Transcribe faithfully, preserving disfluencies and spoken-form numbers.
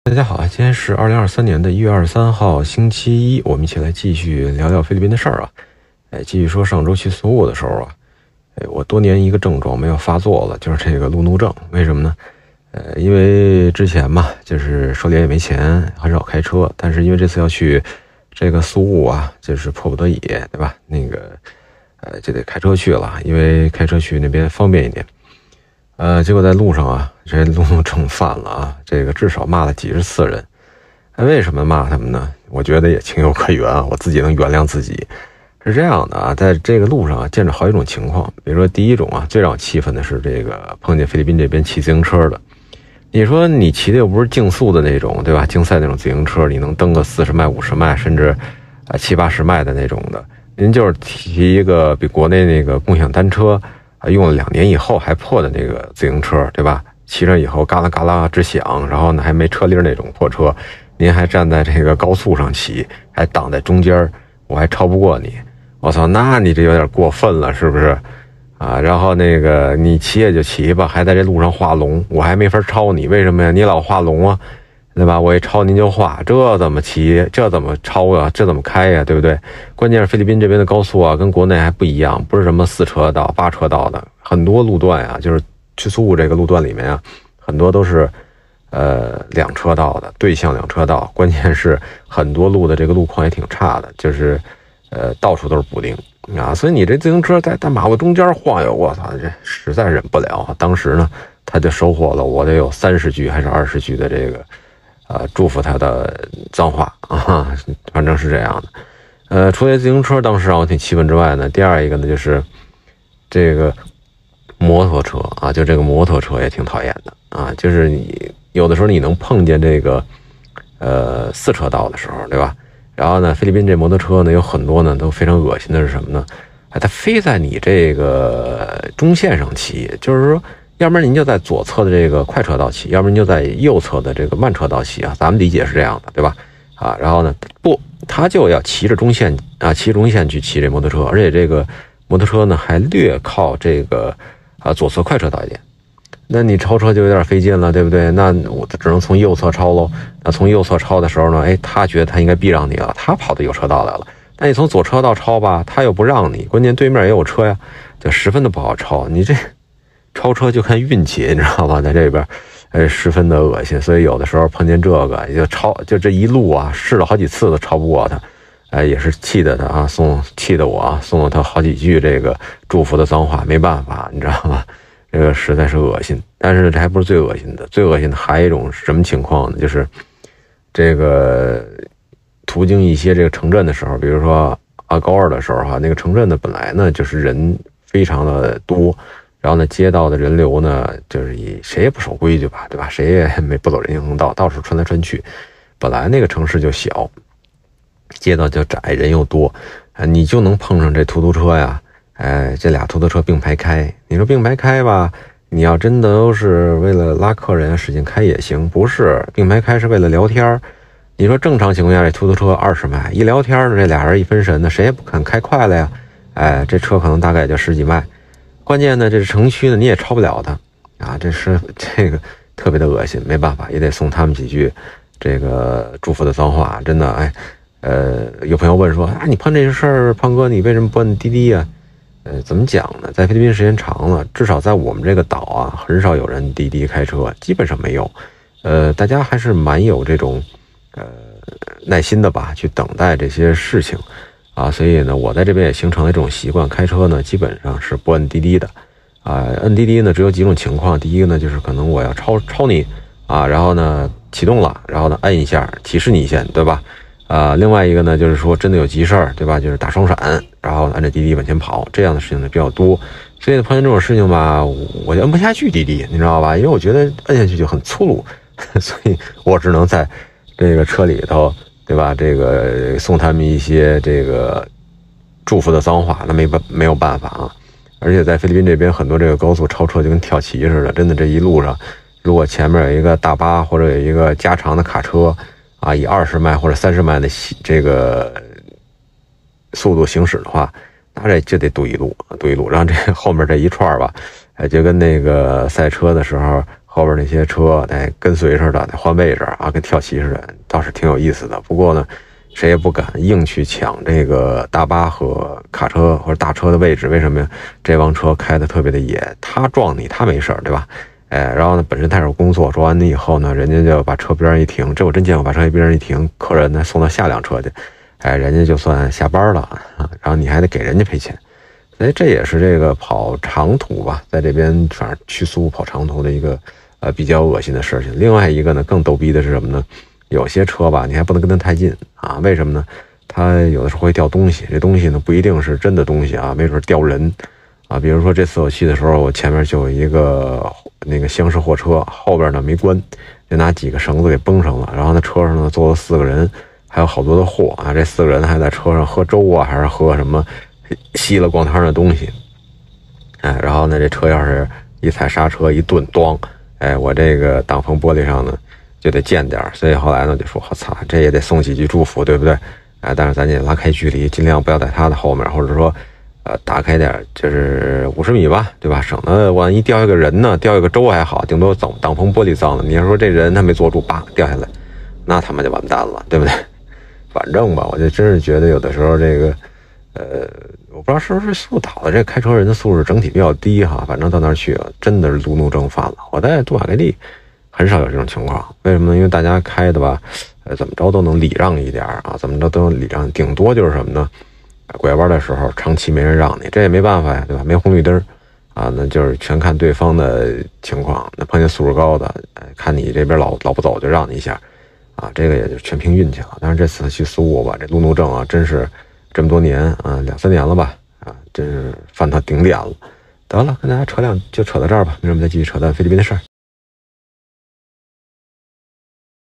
大家好啊，今天是二零二三年的一月二十三号，星期一，我们一起来继续聊聊菲律宾的事儿啊。哎，继续说上周去宿务的时候啊，哎，我多年一个症状没有发作了，就是这个路怒症。为什么呢？呃，因为之前嘛，就是手里也没钱，很少开车，但是因为这次要去这个宿务啊，就是迫不得已，对吧？那个，呃，就得开车去了，因为开车去那边方便一点。呃，结果在路上啊，这路怒症犯了啊，这个至少骂了几十次人。哎，为什么骂他们呢？我觉得也情有可原啊，我自己能原谅自己。是这样的啊，在这个路上啊，见着好几种情况。比如说第一种啊，最让我气愤的是这个碰见菲律宾这边骑自行车的。你说你骑的又不是竞速的那种，对吧？竞赛那种自行车，你能蹬个四十迈、五十迈，甚至啊七八十迈的那种的。您就是骑一个比国内那个共享单车啊用了两年以后还破的那个自行车，对吧？骑上以后嘎啦嘎啦直响，然后呢还没车铃那种破车，您还站在这个高速上骑，还挡在中间，我还超不过你。我操，那你这有点过分了，是不是？啊，然后那个你骑也就骑吧，还在这路上画龙，我还没法超你，为什么呀？你老画龙啊，对吧？我一超您就画，这怎么骑？这怎么超啊？这怎么开呀？对不对？关键是菲律宾这边的高速啊，跟国内还不一样，不是什么四车道、八车道的，很多路段啊，就是去宿务这个路段里面啊，很多都是呃两车道的，对向两车道。关键是很多路的这个路况也挺差的，就是呃到处都是补丁。啊，所以你这自行车在大马路中间晃悠，我操，这实在忍不了。当时呢，他就收获了我得有三十句还是二十句的这个，呃，祝福他的脏话啊，反正是这样的。呃，除了自行车当时让我挺气愤之外呢，第二一个呢就是这个摩托车啊，就这个摩托车也挺讨厌的啊，就是你有的时候你能碰见这个呃四车道的时候，对吧？然后呢，菲律宾这摩托车呢有很多呢都非常恶心的是什么呢？哎，它飞在你这个中线上骑，就是说，要不然您就在左侧的这个快车道骑，要不然您就在右侧的这个慢车道骑啊。咱们理解是这样的，对吧？啊，然后呢，不，他就要骑着中线啊，骑中线去骑这摩托车，而且这个摩托车呢还略靠这个啊左侧快车道一点。那你超车就有点费劲了，对不对？那我只能从右侧超喽。那从右侧超的时候呢，哎，他觉得他应该避让你了，他跑到右车道来了。那你从左车道超吧，他又不让你，关键对面也有车呀，就十分的不好超。你这超车就看运气，你知道吧？在这边，呃，十分的恶心。所以有的时候碰见这个，也就超，就这一路啊，试了好几次都超不过他，哎，也是气的他啊，送气的我啊，送了他好几句这个祝福的脏话，没办法，你知道吗？这个实在是恶心，但是这还不是最恶心的，最恶心的还有一种什么情况呢？就是这个途经一些这个城镇的时候，比如说啊高二的时候哈，那个城镇呢本来呢就是人非常的多，然后呢街道的人流呢就是以谁也不守规矩吧，对吧？谁也没不走人行横道，到处穿来穿去，本来那个城市就小，街道就窄，人又多，啊，你就能碰上这突突车呀。哎，这俩突突车并排开，你说并排开吧，你要真的都是为了拉客人使劲开也行，不是并排开是为了聊天。你说正常情况下这突突车二十迈，一聊天呢，这俩人一分神呢，谁也不肯开快了呀。哎，这车可能大概也就十几迈，关键呢这是城区呢，你也超不了它啊，这是这个特别的恶心，没办法也得送他们几句这个祝福的脏话，真的哎，呃，有朋友问说啊，你碰这事儿，胖哥你为什么不摁滴滴呀？呃，怎么讲呢？在菲律宾时间长了，至少在我们这个岛啊，很少有人滴滴开车，基本上没有。呃，大家还是蛮有这种呃耐心的吧，去等待这些事情啊。所以呢，我在这边也形成了这种习惯，开车呢基本上是不摁滴滴的啊。摁滴滴呢只有几种情况，第一个呢就是可能我要超超你啊，然后呢启动了，然后呢摁一下提示你一下，对吧？啊，另外一个呢，就是说真的有急事儿，对吧？就是打双闪，然后按着滴滴往前跑，这样的事情呢比较多。所以呢，碰见这种事情吧，我就摁不下去滴滴，你知道吧？因为我觉得摁下去就很粗鲁，所以我只能在这个车里头，对吧？这个送他们一些这个祝福的脏话，那没办没有办法啊。而且在菲律宾这边，很多这个高速超车就跟跳棋似的，真的这一路上，如果前面有一个大巴或者有一个加长的卡车。啊，以二十迈或者三十迈的这个速度行驶的话，那这就得堵一路，堵一路。然后这后面这一串吧，哎，就跟那个赛车的时候后边那些车得跟随似的，得换位置啊，跟跳棋似的，倒是挺有意思的。不过呢，谁也不敢硬去抢这个大巴和卡车或者大车的位置。为什么呀？这帮车开的特别的野，他撞你他没事对吧？哎，然后呢，本身他有工作，撞完你以后呢，人家就把车边上一停，这我真见过，把车边上一停，客人呢送到下辆车去，哎，人家就算下班了啊，然后你还得给人家赔钱。所以这也是这个跑长途吧，在这边反正去苏跑长途的一个呃比较恶心的事情。另外一个呢，更逗逼的是什么呢？有些车吧，你还不能跟它太近啊，为什么呢？它有的时候会掉东西，这东西呢不一定是真的东西啊，没准掉人啊。比如说这次我去的时候，我前面就有一个那个厢式货车，后边呢没关，就拿几个绳子给绷上了，然后呢车上呢坐了四个人，还有好多的货啊，这四个人还在车上喝粥啊，还是喝什么稀了逛摊的东西，哎，然后呢，这车要是一踩刹车一顿咣，哎，我这个挡风玻璃上呢就得溅点，所以后来呢就说，我操，这也得送几句祝福，对不对？哎，但是咱也拉开距离，尽量不要在他的后面，或者说，呃，打开点，就是五十米吧，对吧？省得万一掉一个人呢，掉一个粥还好，顶多挡挡风玻璃脏了。你要说这人他没坐住，叭掉下来，那他妈就完蛋了，对不对？反正吧，我就真是觉得有的时候这个。呃，我不知道是不是苏岛的这开车人的素质整体比较低哈，反正到那儿去了，真的是路怒症犯了。我在杜马盖利很少有这种情况，为什么呢？因为大家开的吧，呃，怎么着都能礼让一点啊，怎么着都能礼让，顶多就是什么呢？拐弯的时候长期没人让你，这也没办法呀，对吧？没红绿灯啊，那就是全看对方的情况。那碰见素质高的，看你这边老老不走就让你一下，啊，这个也就全凭运气了。但是这次去苏武吧，这路怒症啊，真是。这么多年啊，两三年了吧，啊，真是犯到顶点了。得了，跟大家扯两就扯到这儿吧，明儿我们再继续扯淡菲律宾的事儿。